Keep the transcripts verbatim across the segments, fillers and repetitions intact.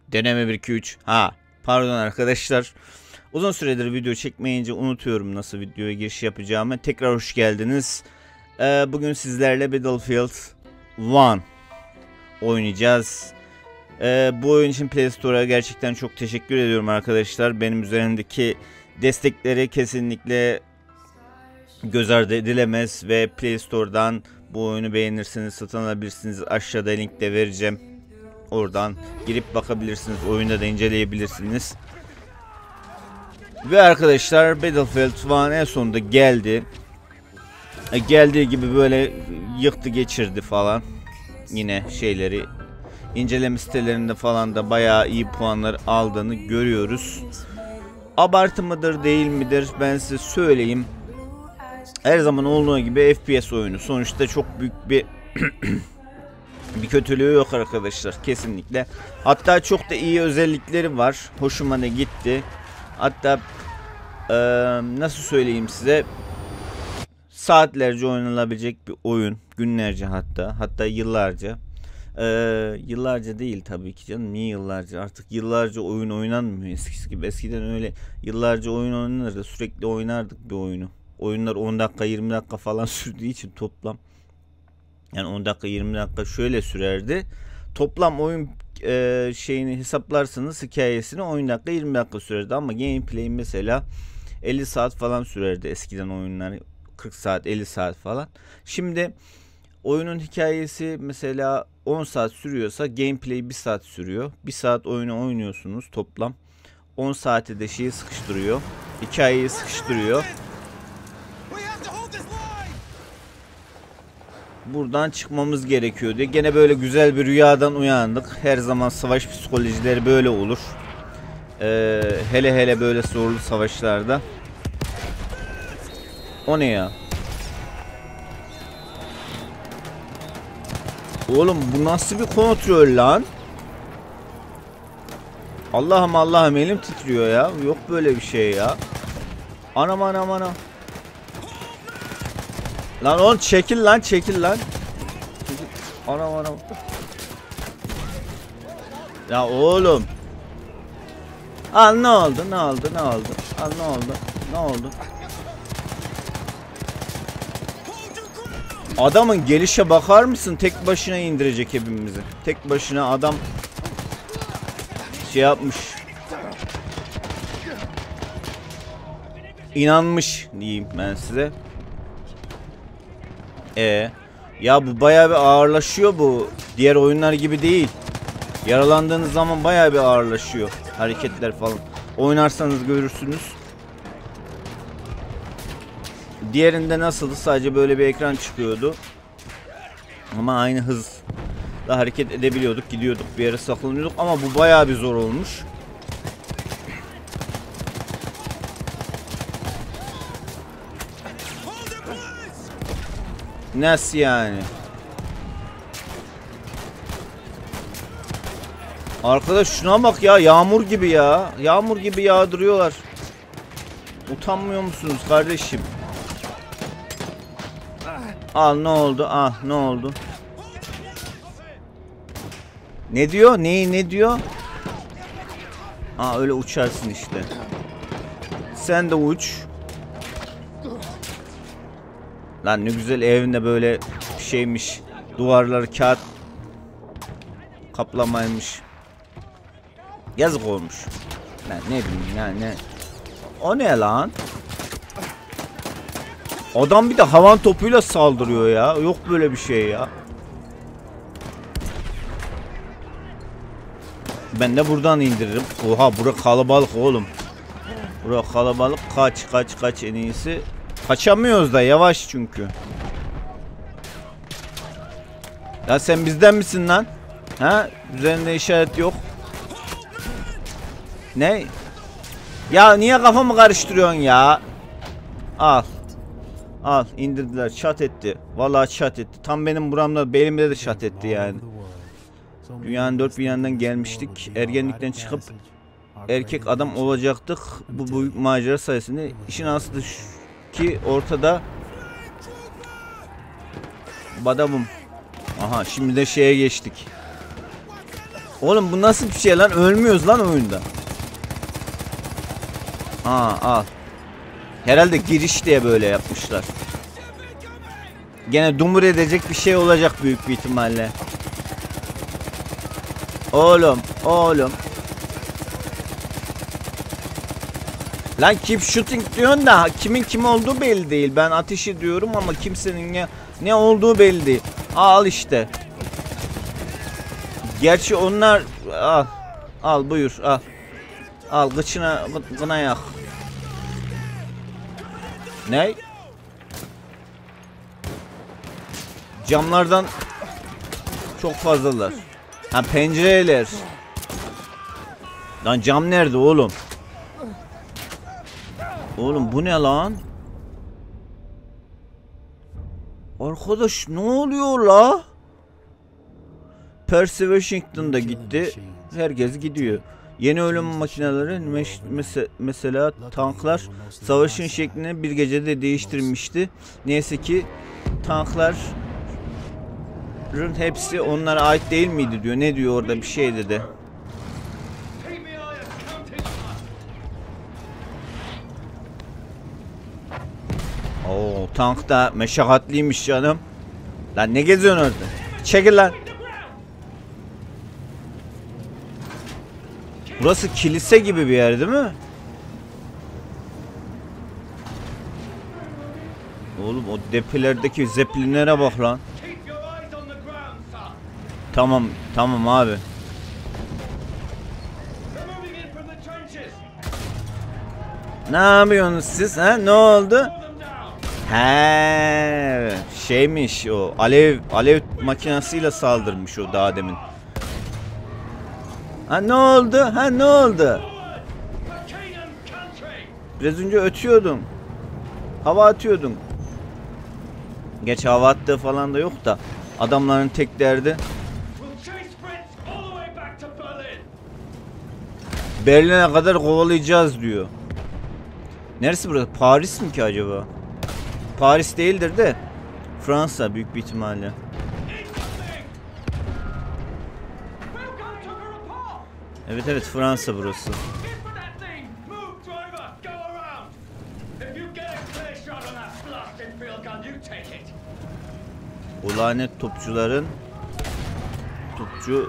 Deneme bir iki üç. Ha, pardon arkadaşlar. Uzun süredir video çekmeyince unutuyorum nasıl videoya giriş yapacağımı. Tekrar hoş geldiniz. Ee, bugün sizlerle Battlefield bir oynayacağız. Ee, bu oyun için Play Store'a gerçekten çok teşekkür ediyorum arkadaşlar. Benim üzerimdeki destekleri kesinlikle göz ardı edilemez ve Play Store'dan bu oyunu beğenirseniz satın alabilirsiniz. Aşağıda link de vereceğim. Oradan girip bakabilirsiniz. Oyunda da inceleyebilirsiniz. Ve arkadaşlar Battlefield bir en sonunda geldi. E, geldiği gibi böyle yıktı geçirdi falan. Yine şeyleri inceleme sitelerinde falan da bayağı iyi puanlar aldığını görüyoruz. Abartı mıdır değil midir ben size söyleyeyim. Her zaman olduğu gibi F P S oyunu. Sonuçta çok büyük bir bir kötülüğü yok arkadaşlar kesinlikle. Hatta çok da iyi özellikleri var. Hoşuma da gitti. Hatta ee, nasıl söyleyeyim size, saatlerce oynanabilecek bir oyun. Günlerce hatta. Hatta yıllarca. Ee, yıllarca değil tabii ki canım. Niye yıllarca? Artık yıllarca oyun oynanmıyor eskisi gibi. Eskiden öyle yıllarca oyun oynanırdı. Sürekli oynardık bir oyunu. Oyunlar on dakika yirmi dakika falan sürdüğü için toplam. Yani on dakika yirmi dakika şöyle sürerdi. Toplam oyun e, şeyini hesaplarsanız hikayesini on dakika yirmi dakika sürerdi. Ama gameplay mesela elli saat falan sürerdi eskiden oyunlar. kırk saat elli saat falan. Şimdi oyunun hikayesi mesela on saat sürüyorsa gameplay bir saat sürüyor. bir saat oyunu oynuyorsunuz toplam. on saate de şeyi sıkıştırıyor. Hikayeyi sıkıştırıyor. Buradan çıkmamız gerekiyor diye. Gene böyle güzel bir rüyadan uyandık. Her zaman savaş psikolojileri böyle olur. Ee, hele hele böyle zorlu savaşlarda. O ne ya? Oğlum bu nasıl bir kontrol lan? Allah'ım Allah'ım elim titriyor ya. Yok böyle bir şey ya. Anam anam anam. Lan oğlum çekil lan çekil lan. Çekil. Anam anam. Ya oğlum. Al ne oldu ne oldu ne oldu? Al ne oldu ne oldu? Adamın gelişe bakar mısın? Tek başına indirecek hepimizi. Tek başına adam şey yapmış. İnanmış diyeyim ben size. E ya bu bayağı bir ağırlaşıyor bu. Diğer oyunlar gibi değil. Yaralandığınız zaman bayağı bir ağırlaşıyor hareketler falan. Oynarsanız görürsünüz. Diğerinde nasıldı? Sadece böyle bir ekran çıkıyordu. Ama aynı hızla hareket edebiliyorduk, gidiyorduk, bir yere saklanıyorduk ama bu bayağı bir zor olmuş. Nasıl yani? Arkadaş şuna bak ya, yağmur gibi ya. Yağmur gibi yağdırıyorlar. Utanmıyor musunuz kardeşim? Al ne oldu? Ah ne oldu? Ne diyor? Neyi ne diyor? Aa öyle uçarsın işte. Sen de uç. Lan ne güzel evinde böyle şeymiş. Duvarları kağıt kaplamaymış. Yazık olmuş. Lan ne bileyim ya ne. O ne lan? Adam bir de havan topuyla saldırıyor ya. Yok böyle bir şey ya. Ben de buradan indiririm. Oha bura kalabalık oğlum. Bura kalabalık. Kaç kaç kaç en iyisi. Kaçamıyoruz da yavaş çünkü. Ya sen bizden misin lan? Ha? Üzerinde işaret yok. Ne? Ya niye kafamı karıştırıyorsun ya? Al. Al indirdiler, çat etti. Vallahi çat etti. Tam benim buramda, belimde de çat etti yani. Dünyanın dört bir yanından gelmiştik. Ergenlikten çıkıp erkek adam olacaktık. Bu büyük macera sayesinde işin aslı şu ki ortada. Badabum. Aha şimdi de şeye geçtik. Oğlum bu nasıl bir şey lan? Ölmüyoruz lan oyunda. Aa, al. Herhalde giriş diye böyle yapmışlar. Gene dumur edecek bir şey olacak büyük bir ihtimalle. Oğlum, oğlum. Lan keep shooting diyorsun da kimin kim olduğu belli değil. Ben ateş ediyorum ama kimsenin ne, ne olduğu belli değil. Al işte. Gerçi onlar al. Al buyur al. Al gıçına gına yak. Ne? Camlardan çok fazlalar. Ha pencereler. Lan cam nerede oğlum? Oğlum bu ne lan? Arkadaş ne oluyor la? Percy Washington da gitti. Herkes gidiyor. Yeni ölüm makineleri mes mesela tanklar savaşın şeklini bir gecede değiştirmişti. Neyse ki tankların hepsi onlara ait değil miydi diyor. Ne diyor orada bir şey dedi. Oo, tank da meşakkatliymiş canım. Lan ne geziyorsun orada? Çekil lan. Burası kilise gibi bir yer değil mi? Oğlum o depelerdeki zeplinlere bak lan. Tamam, tamam abi. Ne yapıyorsunuz siz? Ha? Ne oldu? He, şeymiş o. Alev alev makinesiyle saldırmış o daha demin. Ha ne oldu? Ha ne oldu? Biraz önce ötüyordum. Hava atıyordum. Geç hava attığı falan da yok da adamların tek derdi Berlin'e kadar kovalayacağız diyor. Neresi burası? Paris mi ki acaba? Paris değildir de Fransa büyük bir ihtimalle. Evet evet Fransa burası. O lanet topçuların topçu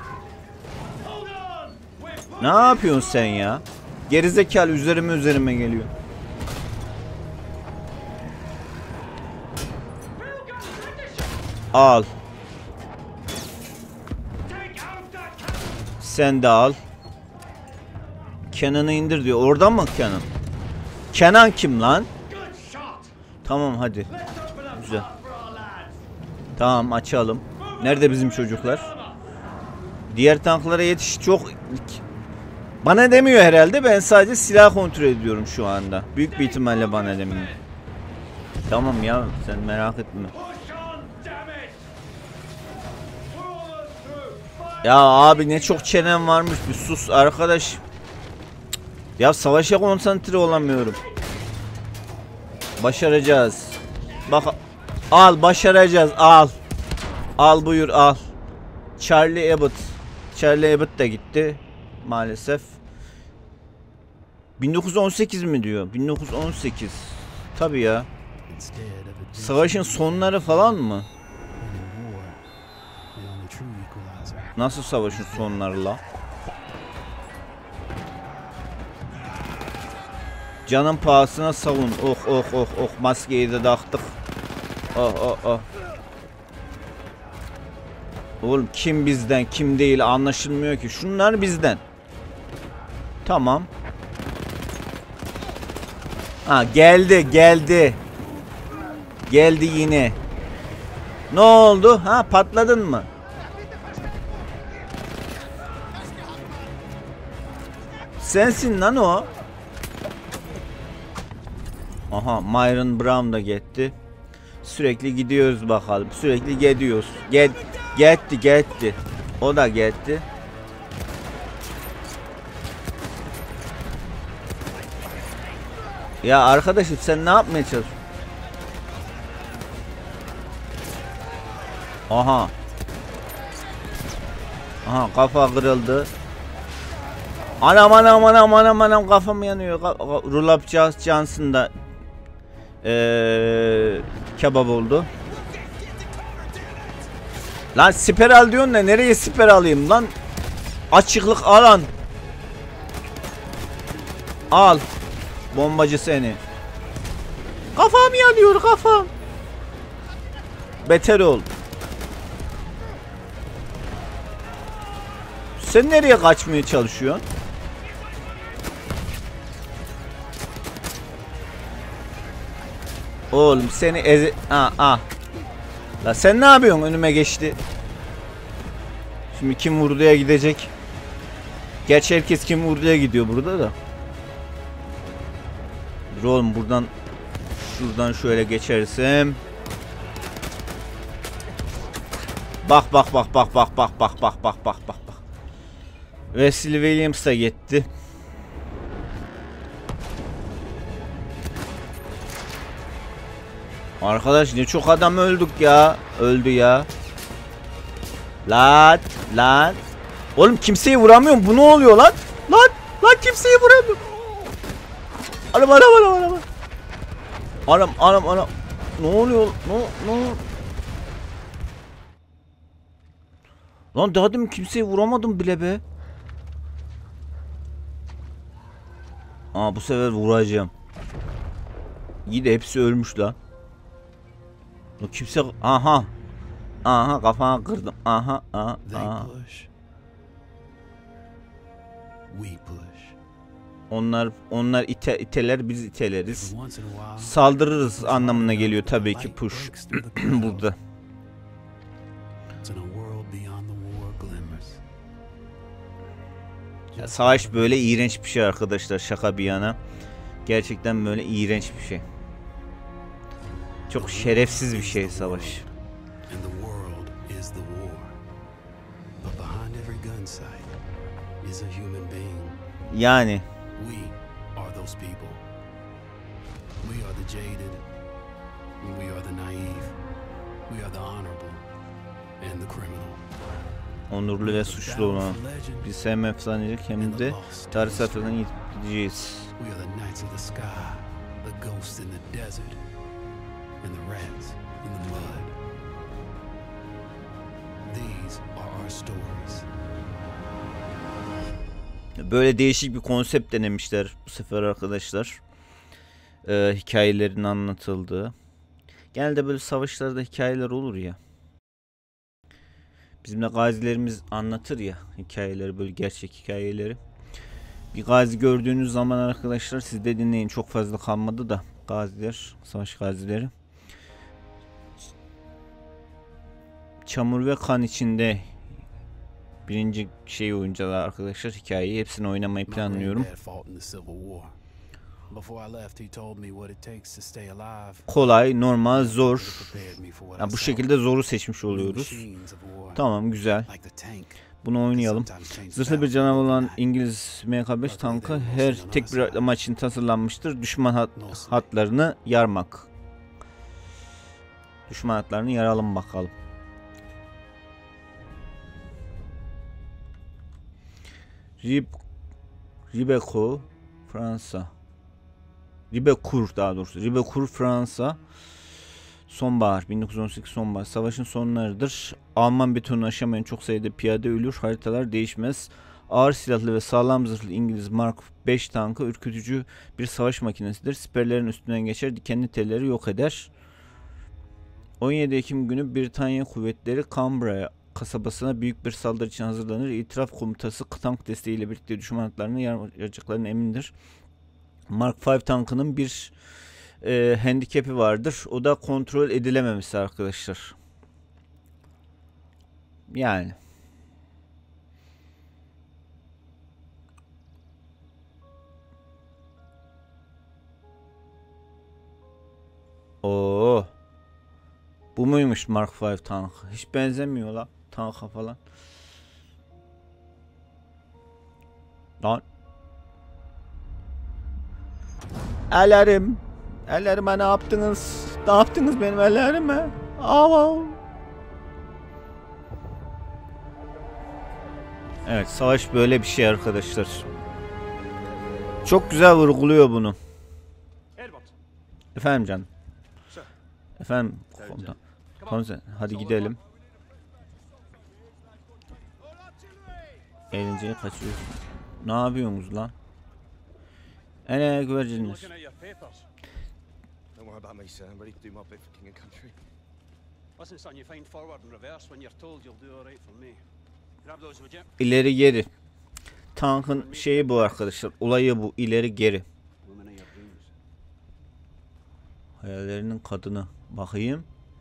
ne yapıyorsun sen ya? Gerizekalı üzerime üzerime geliyor. Al. Sen de al. Kenan'ı indir diyor. Oradan mı Kenan? Kenan kim lan? Tamam hadi. Güzel. Tamam açalım. Nerede bizim çocuklar? Diğer tanklara yetiş çok... Bana demiyor herhalde. Ben sadece silah kontrol ediyorum şu anda. Büyük bir ihtimalle bana demiyor. Tamam ya sen merak etme. Ya abi ne çok çenem varmış. Bir sus arkadaş. Ya savaşa konsantre olamıyorum. Başaracağız. Bak al başaracağız al. Al buyur al. Charlie Abbott. Charlie Abbott da gitti. Maalesef. bin dokuz yüz on sekiz mi diyor? bin dokuz yüz on sekiz. Tabii ya. Savaşın sonları falan mı? Nasıl savaşın sonları la? Canın pahasına savun. Oh oh oh oh maskeyi de taktık. Oh oh oh. Oğlum kim bizden kim değil anlaşılmıyor ki. Şunlar bizden. Tamam. Ha geldi geldi. Geldi yine. Ne oldu? Ha patladın mı? Sensin lan o. Aha Myron Brown da gitti. Sürekli gidiyoruz bakalım. Sürekli gidiyoruz. Get, gitti gitti. O da gitti. Ya arkadaşım sen ne yapmaya çalışıyorsun? Aha. Aha, kafa kırıldı. Anam anam anam anam anam, kafam yanıyor. Rulap Johnson da ee, kebap oldu. Lan siper al diyorsun da nereye siper alayım lan? Açıklık alan. Al. Bombacı seni. Kafam yanıyor, kafam. Beter ol. Sen nereye kaçmaya çalışıyorsun? Oğlum seni eze... Aa, aa. La sen ne yapıyorsun? Önüme geçti. Şimdi kim vurduya gidecek? Gerçi herkes kim vurduya gidiyor burada da. Dur oğlum, buradan şuradan şöyle geçersem. Bak bak bak bak bak bak bak bak bak bak bak. Wesley Williams da gitti. Arkadaş ne çok adam öldük ya. Öldü ya. Lan lan. Oğlum kimseyi vuramıyorum. Bu ne oluyor lan? Lan lan kimseyi vuramıyorum. Anam anam anam anam. Anam anam anam. Ne oluyor? Ne ne? Lan daha demin kimseyi vuramadım bile be. Aa, bu sefer vuracağım. İyi de hepsi ölmüş lan. Lan kimse... Aha. Aha, kafana kırdım. Aha aha aha. Onlar onlar ite, iteler, biz iteleriz. Saldırırız anlamına geliyor tabii ki push burada. Ya, savaş böyle iğrenç bir şey arkadaşlar, şaka bir yana. Gerçekten böyle iğrenç bir şey. Çok şerefsiz bir şey savaş. Yani onurlu ve suçlu olan biz hem efsanecek hem de tarih sayfalarından gideceğiz. Böyle değişik bir konsept denemişler bu sefer arkadaşlar. Ee, hikayelerin anlatıldığı. Genelde böyle savaşlarda hikayeler olur ya. Bizim de gazilerimiz anlatır ya hikayeleri, böyle gerçek hikayeleri. Bir gazi gördüğünüz zaman arkadaşlar siz de dinleyin, çok fazla kalmadı da gaziler, savaş gazileri. Çamur ve kan içinde birinci şey oyuncular arkadaşlar, hikayeyi hepsini oynamayı planlıyorum. Kolay, normal, zor. Ya bu şekilde zoru seçmiş oluyoruz. Tamam, güzel. Bunu oynayalım. Zırhlı bir canavar olan İngiliz M K beş tankı her tek bir amaç için tasarlanmıştır. Düşman hat hatlarını yarmak. Düşman hatlarını yaralım bakalım. Rib Ribecourt, Fransa. Ribecourt daha doğrusu. Ribecourt, Fransa. Sonbahar, bin dokuz yüz on sekiz sonbahar. Savaşın sonlarıdır. Alman betonunu aşamayan çok sayıda piyade ölür. Haritalar değişmez. Ağır silahlı ve sağlam zırhlı İngiliz Mark beş tankı ürkütücü bir savaş makinesidir. Siperlerin üstünden geçer, dikenli telleri yok eder. on yedi Ekim günü Britanya kuvvetleri Cambrai kasabasına büyük bir saldırı için hazırlanır. İtiraf komutası tank desteğiyle birlikte düşman hatlarını yaracaklarına emindir. Mark beş tankının bir e, handikap'i vardır. O da kontrol edilememesi arkadaşlar. Yani. Oo. Bu muymuş Mark beş tank? Hiç benzemiyor la tanka falan. Lan. Ellerim. Ellerime ne yaptınız? Ne yaptınız benim ellerime? Aa. Evet, savaş böyle bir şey arkadaşlar. Çok güzel vurguluyor bunu. Efendim canım. Efendim komutan. Komutan hadi gidelim. Eğlenceye kaçıyoruz. Ne yapıyorsunuz lan? Ene güvercinler. İleri geri. Tankın şeyi bu arkadaşlar. Olayı bu. İleri geri. Hayallerinin kadını. Bakayım.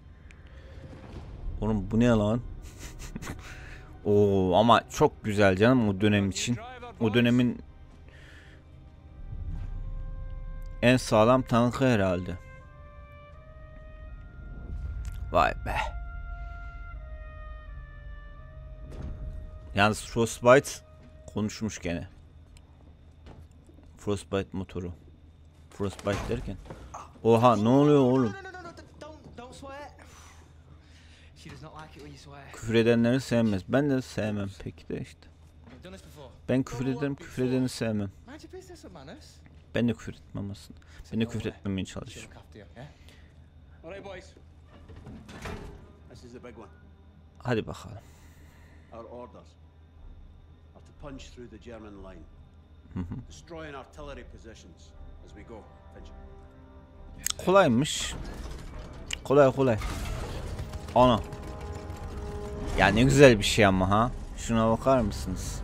Oğlum bu ne lan? Oo ama çok güzel canım o dönem için. O dönemin en sağlam tankı herhalde. Vay be. Yalnız Frostbite konuşmuş gene. Frostbite motoru. Frostbite derken. Oha ne oluyor oğlum? Küfür edenleri sevmez. Ben de sevmem peki de işte. Ben küfür ederim, küfür edeni sevmem. Ben de küfür etmem aslında. Ben de küfür etmemeye çalışıyorum. Hadi bakalım. Kolaymış. Kolay kolay. Ana. Ya ne güzel bir şey ama ha. Şuna bakar mısınız?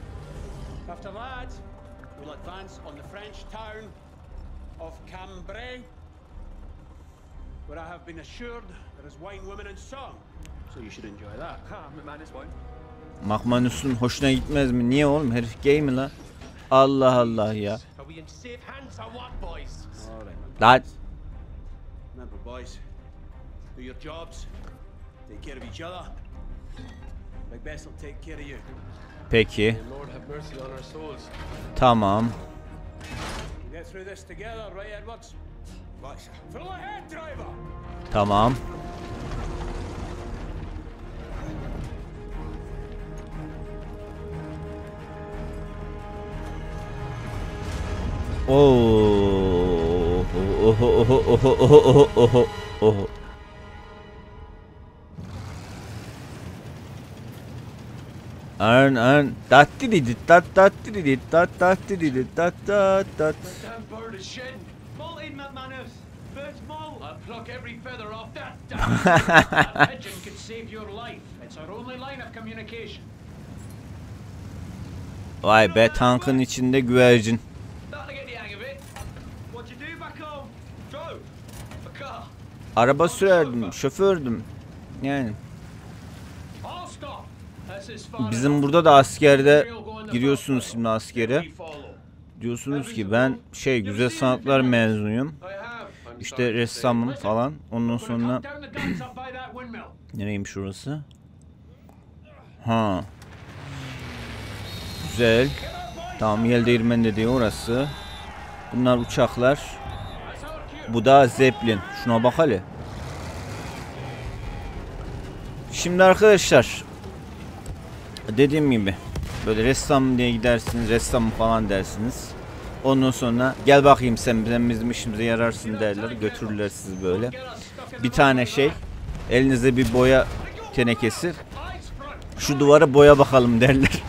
Makmanus'un hoşuna gitmez mi? Niye oğlum? Herif gay mi lan? Allah Allah ya. Lan. Peki. Tamam. Tamam. Oh. Oh oh oh oh oh oh oh. Arn arn tat didi tat tat didi tat tat didi tat tat tat. Vay be tankın içinde güvercin. Araba sürerdim, şofördüm. Yani. Bizim burada da askerde giriyorsunuz şimdi askere. Diyorsunuz ki ben şey güzel sanatlar mezunuyum. İşte ressamım falan. Ondan sonra nereymiş orası? Ha. Güzel. Tamam yel değirmen dediği orası. Bunlar uçaklar. Bu da Zeppelin. Şuna bak hele. Şimdi arkadaşlar dediğim gibi böyle ressam diye gidersiniz, ressam falan dersiniz. Ondan sonra gel bakayım sen, sen bizim işimize yararsın derler, götürürler sizi böyle. Bir tane şey, elinize bir boya tenekesi, şu duvara boya bakalım derler.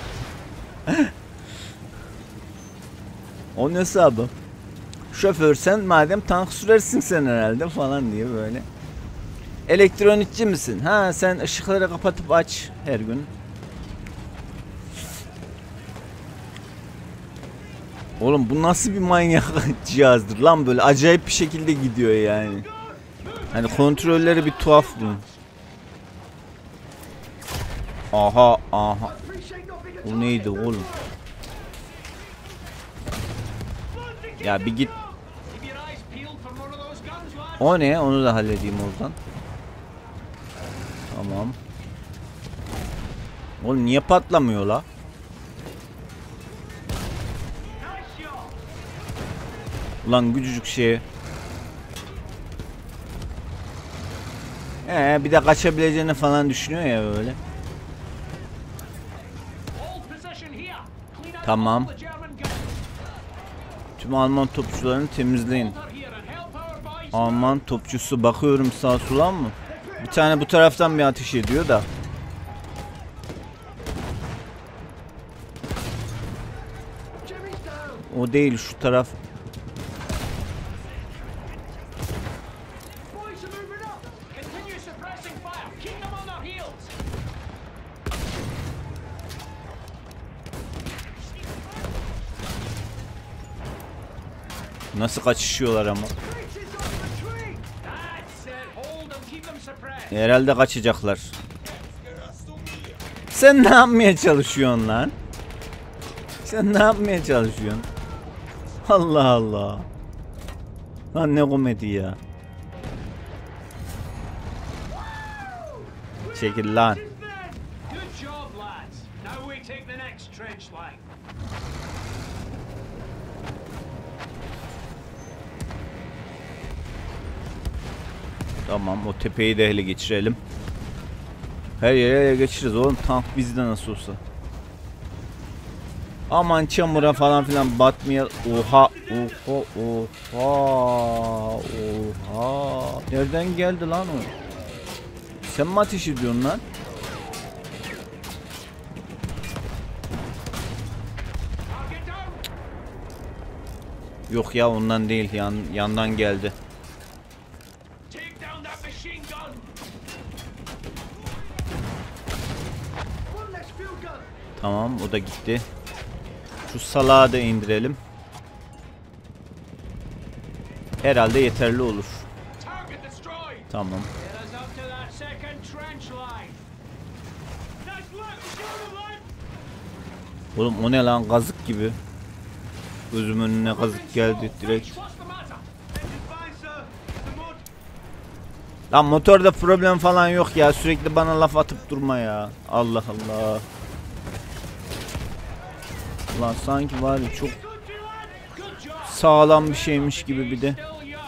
Onun hesabı. Şoför sen madem tank sürersin sen herhalde falan diye böyle. Elektronikçi misin? Ha sen ışıkları kapatıp aç her gün. Oğlum bu nasıl bir manyak cihazdır lan, böyle acayip bir şekilde gidiyor yani. Hani kontrolleri bir tuhaf bunun. Aha aha. O neydi oğlum? Ya bir git. O ne? Onu da halledeyim oradan. Tamam. Oğlum niye patlamıyor la? Ulan küçücük şey. Ee, bir de kaçabileceğini falan düşünüyor ya böyle. Tamam. Tüm Alman topçularını temizleyin. Alman topçusu, bakıyorum sağ sola mı? Bir tane bu taraftan bir ateş ediyor da. O değil, şu taraf. Nasıl kaçışıyorlar ama. Herhalde kaçacaklar. Sen ne yapmaya çalışıyorsun lan? Sen ne yapmaya çalışıyorsun? Allah Allah. Lan ne komedi ya. Çekil lan. Tamam, o tepeyi de ele geçirelim. Her yere ele geçiririz oğlum, tank bizde nasıl olsa. Aman çamura falan filan batmaya. Oha oha oha oha. Nereden geldi lan o? Sen mi ateş ediyorsun lan? Yok ya, ondan değil, yan, yandan geldi. Tamam, o da gitti. Şu salağı da indirelim. Herhalde yeterli olur. Tamam. Oğlum o ne lan, kazık gibi. Gözümün önüne kazık geldi direkt. Lan motorda problem falan yok ya, sürekli bana laf atıp durma ya. Allah Allah. Lan sanki var ya, çok sağlam bir şeymiş gibi bir de.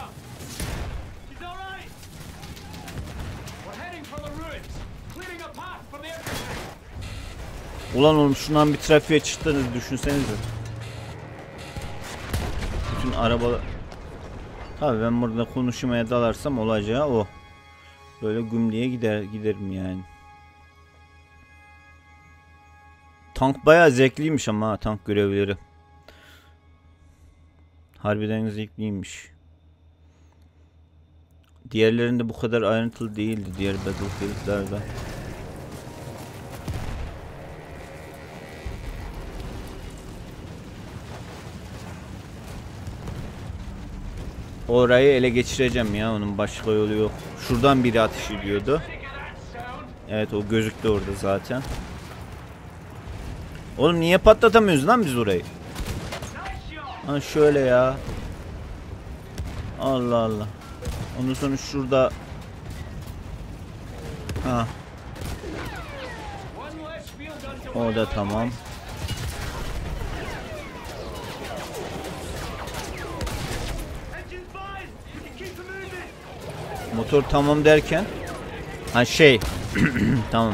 Ulan oğlum, şundan bir trafiğe çıktınız, düşünsenize. Bütün arabalar. Tabii ben burada konuşmaya dalarsam olacağı o. Böyle gümleye gider giderim yani. Tank bayağı zevkliymiş ama tank görevleri. Harbiden zevkliymiş. Diğerlerinde bu kadar ayrıntılı değildi, diğer Battlefield'larda. Orayı ele geçireceğim ya, onun başka yolu yok. Şuradan biri ateş ediyordu. Evet, o gözüktü orada zaten. Oğlum niye patlatamıyoruz lan biz orayı? Ha şöyle ya. Allah Allah. Ondan sonra şurada. Ha. O da tamam. Motor tamam derken. Ha şey. Tamam.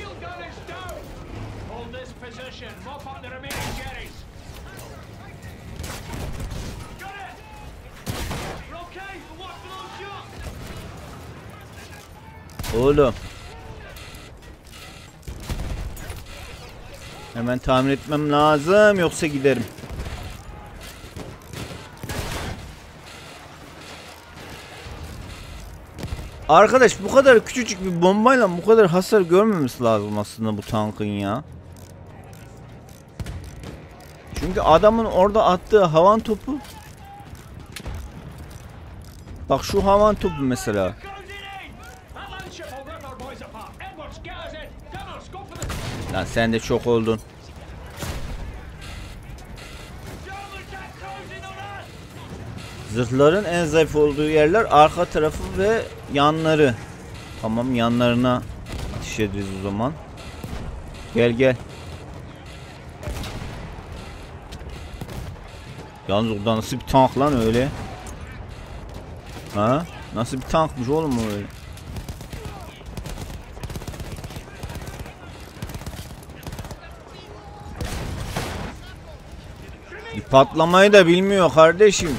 Oğlum. Hemen tamir etmem lazım, yoksa giderim. Arkadaş, bu kadar küçücük bir bombayla bu kadar hasar görmemesi lazım aslında bu tankın ya. Çünkü adamın orada attığı havan topu. Bak şu havan topu mesela. Lan sen de çok oldun. Zırhların en zayıf olduğu yerler arka tarafı ve yanları. Tamam, yanlarına ateş ederiz o zaman. Gel gel. Yalnız orada nasıl bir tank lan öyle? Ha? Nasıl bir tankmış oğlum o öyle? Patlamayı da bilmiyor kardeşim.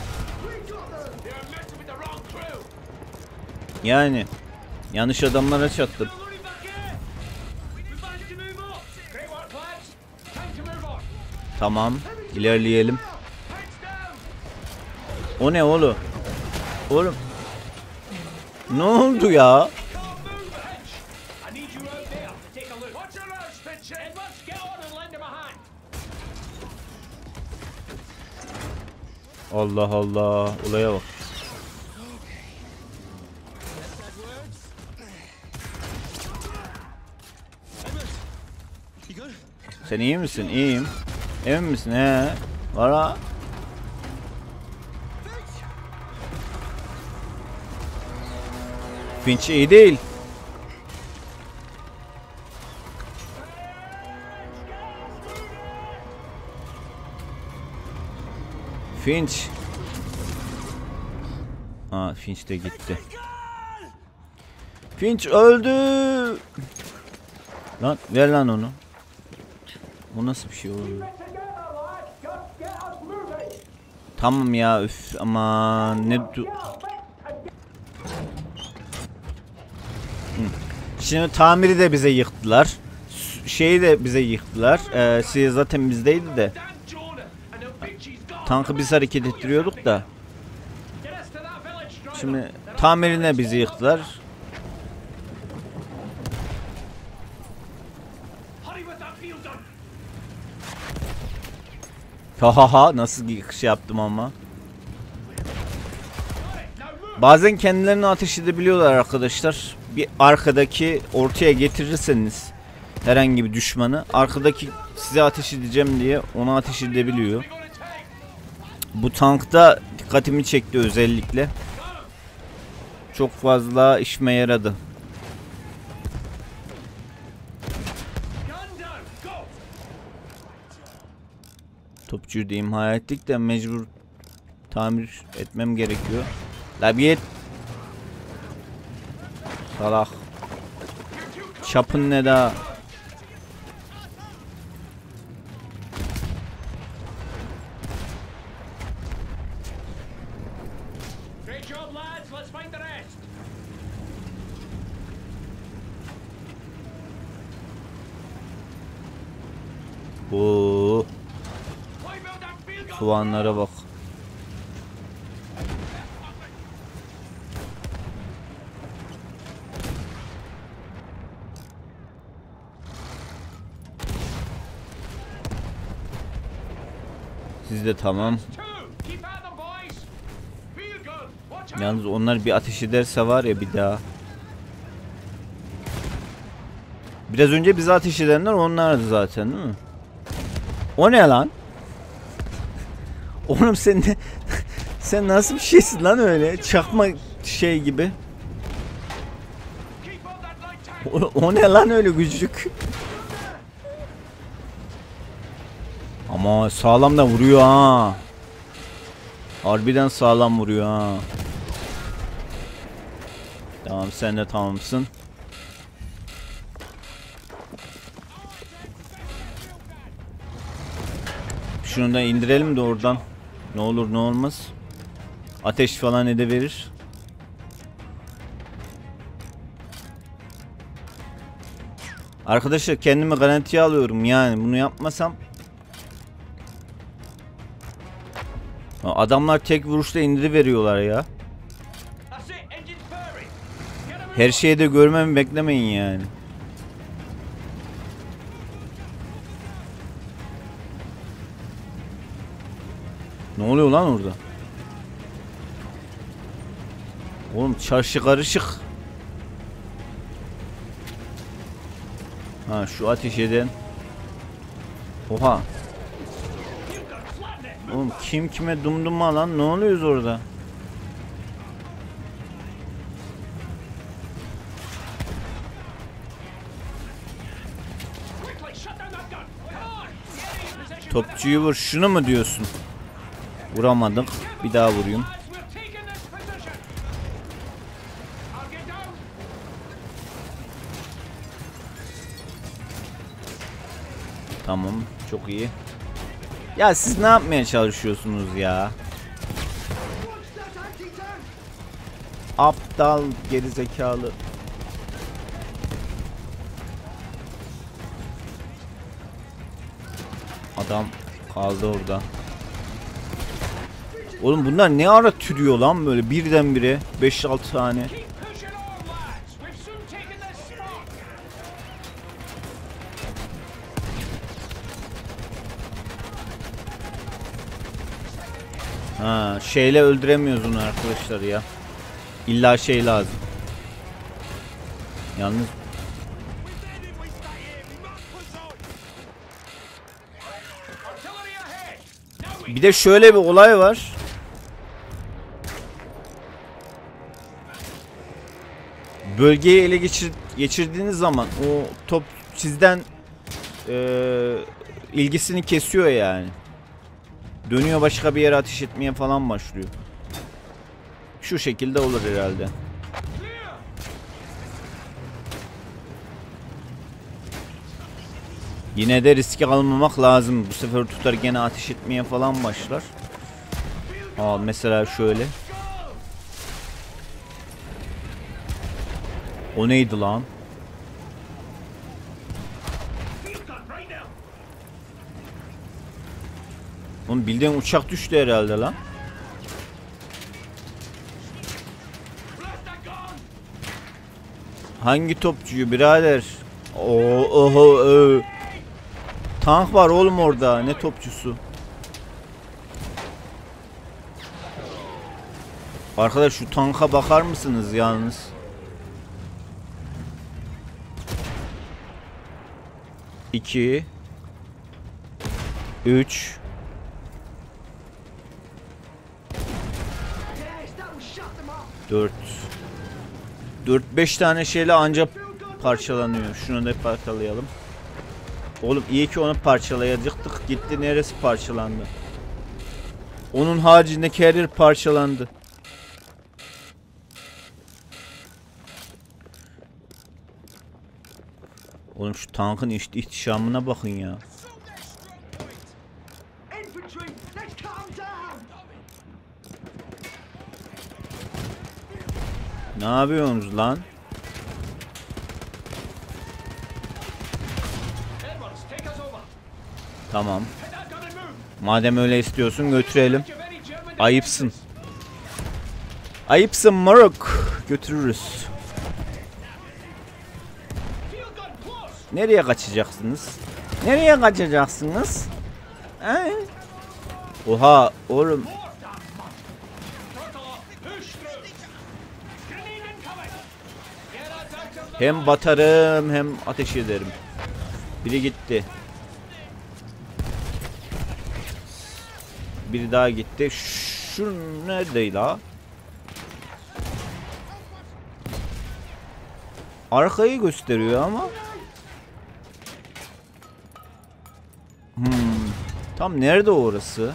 Yani yanlış adamlara çattım. Tamam, ilerleyelim. O ne oğlum? Oğlum. Ne oldu ya? Allah Allah, olaya bak. Sen iyi misin? İyiyim. Emin misin? He. Valla. Finch iyi değil. Finch. Aa, Finch de gitti. Finch öldü. Lan ver lan onu. Bu nasıl bir şey oluyor? Tamam ya, üf, aman ne du... Şimdi tamiri de bize yıktılar. Şeyi de bize yıktılar. Ee, siz zaten bizdeydi de. Tankı biz hareket ettiriyorduk da. Şimdi tamirine bizi yıktılar. Hahaha, nasıl şey yaptım ama. Bazen kendilerini ateş edebiliyorlar arkadaşlar. Bir arkadaki ortaya getirirseniz herhangi bir düşmanı, arkadaki size ateş edeceğim diye ona ateş edebiliyor. Bu tankta dikkatimi çekti özellikle. Çok fazla işime yaradı. Topçuyu da imha ettik de mecbur tamir etmem gerekiyor. La bir et. Salak. Çapın ne daha? Oo. Soğanlara bak. Siz de tamam. Yalnız onlar bir ateş ederse var ya bir daha. Biraz önce bize ateş edenler onlardı zaten, değil mi? O ne lan? Oğlum sen ne? Sen nasıl bir şeysin lan öyle? Çakma şey gibi. O, o ne lan öyle güçlük? Ama sağlam da vuruyor ha. Harbiden sağlam vuruyor ha. Tamam, sen de tamamsın. Şunu da indirelim de oradan. Ne olur ne olmaz. Ateş falan edeverir. Arkadaşlar kendimi garantiye alıyorum, yani bunu yapmasam. Adamlar tek vuruşta indiriveriyorlar ya. Her şeyi de görmemi beklemeyin yani. Ne oluyor lan orada? Oğlum çarşı karışık. Ha, şu ateş eden. Oha. Oğlum kim kime dumduma lan, ne oluyoruz orada? Topçuyu vur, şunu mu diyorsun? Vuramadık. Bir daha vurayım. Tamam, çok iyi. Ya siz ne yapmaya çalışıyorsunuz ya? Aptal gerizekalı. Adam kaldı orada. Oğlum bunlar ne ara türüyor lan böyle birdenbire beş altı tane. Ha, şeyle öldüremiyoruz onu arkadaşlar ya. İlla şey lazım. Yalnız bir de şöyle bir olay var. Bölgeyi ele geçir, geçirdiğiniz zaman o top sizden e, ilgisini kesiyor yani. Dönüyor başka bir yere ateş etmeye falan başlıyor. Şu şekilde olur herhalde. Yine de riski almamak lazım. Bu sefer tutar gene ateş etmeye falan başlar. Aa, mesela şöyle. O neydi lan? Oğlum bildiğin uçak düştü herhalde lan. Hangi topçuyu birader? Oo, oho, oho. Tank var oğlum orada. Ne topçusu? Arkadaş şu tanka bakar mısınız yalnız? iki üç dört dört beş tane şeyle ancak parçalanıyor. Şunu da parçalayalım. Oğlum iyi ki onu parçalayacaktık. Gitti neresi parçalandı? Onun haricindeki her yer parçalandı. Oğlum şu tankın işte ihtişamına bakın ya. Ne yapıyorsunuz lan? Tamam. Madem öyle istiyorsun götürelim. Ayıpsın. Ayıpsın moruk. Götürürüz. Nereye kaçacaksınız? Nereye kaçacaksınız? He? Oha oğlum. Hem batarım hem ateş ederim. Biri gitti. Biri daha gitti. Şu neredeydi la? Arkayı gösteriyor ama. Hmm. Tam nerede orası?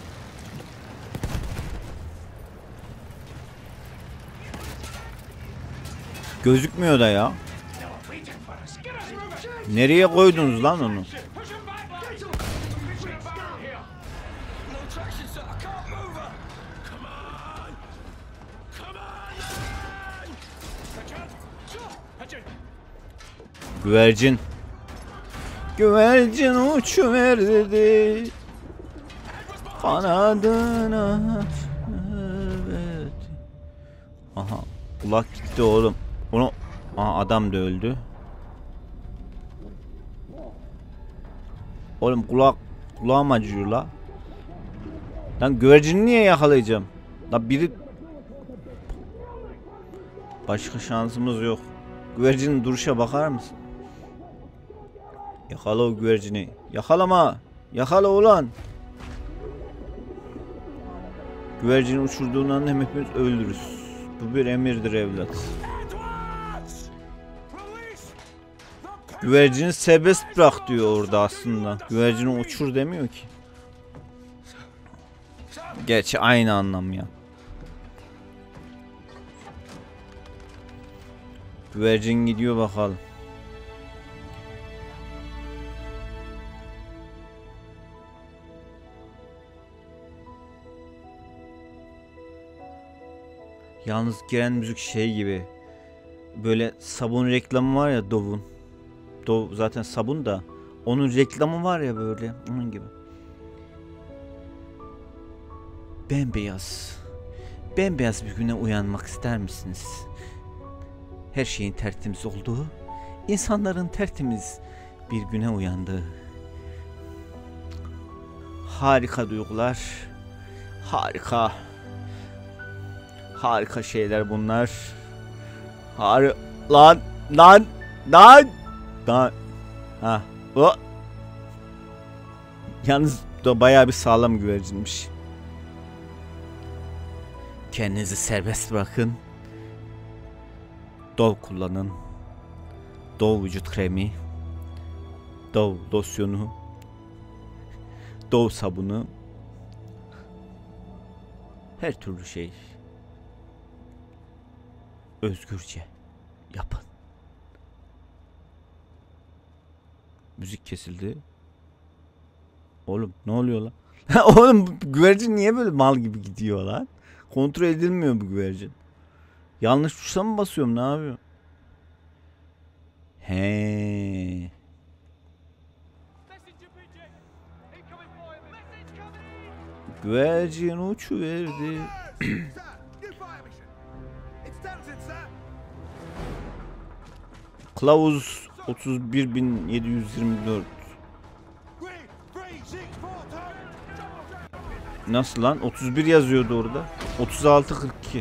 Gözükmüyor da ya. Nereye koydunuz lan onu? Güvercin. Güvercin uçuver dedi. Kanadına. Evet. Aha. Kulak gitti oğlum. Onu. Aha adam da öldü. Oğlum kulak. Kulağım acıyor la. Lan güvercini niye yakalayacağım? La biri. Başka şansımız yok. Güvercinin duruşa bakar mısın? Yakala o güvercini. Yakalama. Yakala ulan. Güvercini uçurduğun anda hem hepimiz öldürürüz. Bu bir emirdir evlat. Güvercini serbest bırak diyor orada aslında. Güvercini uçur demiyor ki. Gerçi aynı anlam ya. Güvercin gidiyor bakalım. Yalnız giren müzik şey gibi. Böyle sabun reklamı var ya, Dove'un. Dove zaten sabun da. Onun reklamı var ya böyle. Onun gibi. Bembeyaz. Bembeyaz bir güne uyanmak ister misiniz? Her şeyin tertemiz olduğu, insanların tertemiz bir güne uyandığı. Harika duygular. Harika. Harika şeyler bunlar. Har lan lan lan lan. Ha. O. Yalnız da bayağı bir sağlam güvercinmiş. Kendinizi serbest bırakın. Dove kullanın. Dove vücut kremi. Dove losyonu. Dove sabunu. Her türlü şey. Özgürce yapın. Müzik kesildi. Oğlum ne oluyor lan? Oğlum güvercin niye böyle mal gibi gidiyor lan? Kontrol edilmiyor bu güvercin. Yanlış tuşa mı basıyorum, ne yapıyorum? He. Güvercin uçuverdi. Kılavuz otuz bir bin yedi yüz yirmi dört. Nasıl lan? otuz bir yazıyordu orada. otuz altı kırk iki.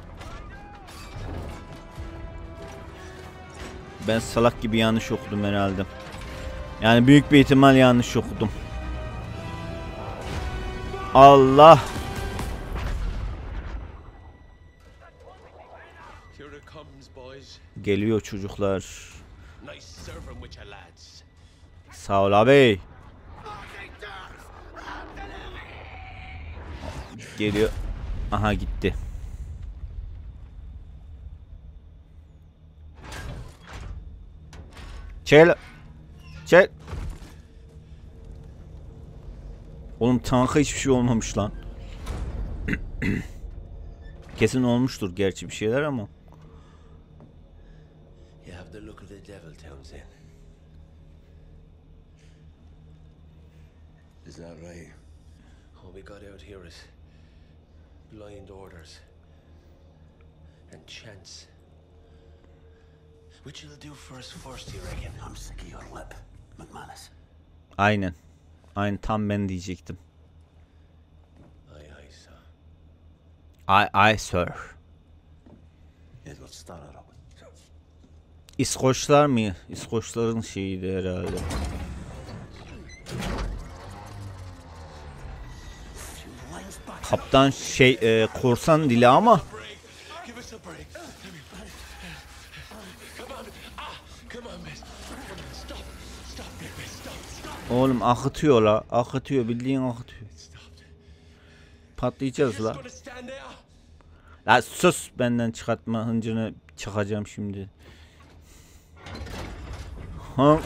Ben salak gibi yanlış okudum herhalde. Yani büyük bir ihtimal yanlış okudum. Allah. Geliyor çocuklar. Sağ ol abi. Geliyor. Aha gitti. Çel. Çel. Oğlum tanka hiçbir şey olmamış lan. Kesin olmuştur gerçi bir şeyler ama. Is that right? All we got out here is blind orders and chance. Which you'll do first first, you reckon? I'm sick of your lip, McManus. Aynen. Aynen tam ben diyecektim. Aye, aye, sir. Aye, aye, sir. Yes, let's start it up. İskoçlar mı? İskoçların şeyiydi herhalde. Kaptan şey e, korsan dili ama. Oğlum akıtıyor la, akıtıyor, bildiğin akıtıyor. Patlayacağız la. La sus, benden çıkartma hıncını, çıkacağım şimdi. Ha.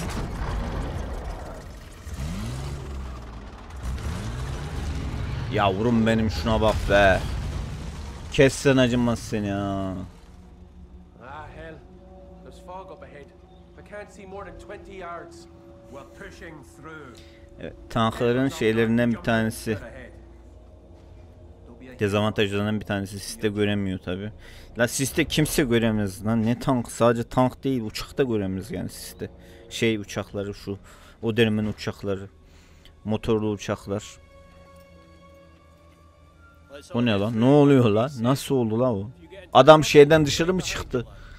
Yavrum benim, şuna bak be. Kes sen, acımaz seni ya. Ah hell, there's fog up ahead. I can't see more than twenty yards. We're pushing through. Evet, tankların şeylerinden bir tanesi. Dezavantajlarından bir tanesi, siste göremiyor tabi. La siste kimse göremez lan, ne tank, sadece tank değil, uçak da göremez yani siste. Şey uçakları, şu o dönemin uçakları, motorlu uçaklar. O ne lan? Ne oluyor lan? Nasıl oldu lan o? Adam şeyden dışarı mı çıktı?